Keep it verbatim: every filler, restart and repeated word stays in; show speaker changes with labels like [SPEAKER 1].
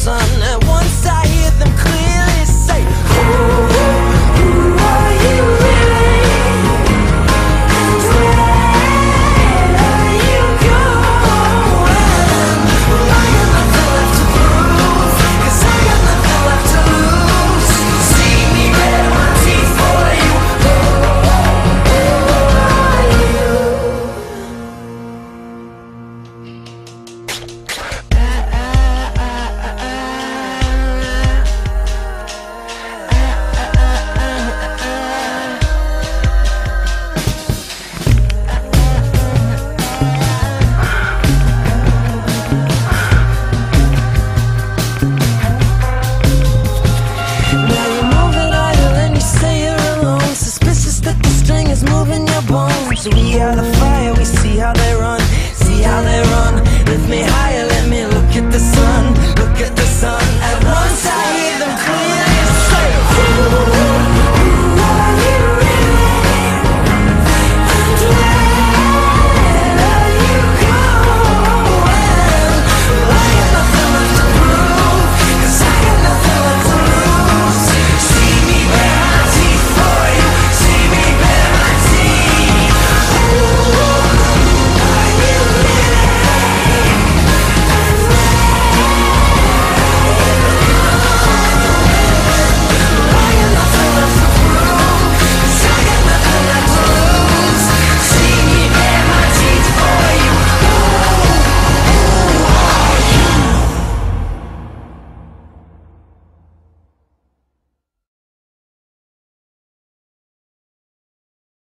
[SPEAKER 1] sun. And once I hear them clearly say, who, who are you really? Where are you going? Well, I got nothing left to prove, 'cause I got nothing left to lose. See me red my teeth for you. Who, who are you? Now you're moving idle and you say you're alone. Suspicious that the string is moving your bones. We are the fire, we see how they run, see how they run. Lift me higher, let me look at the sun.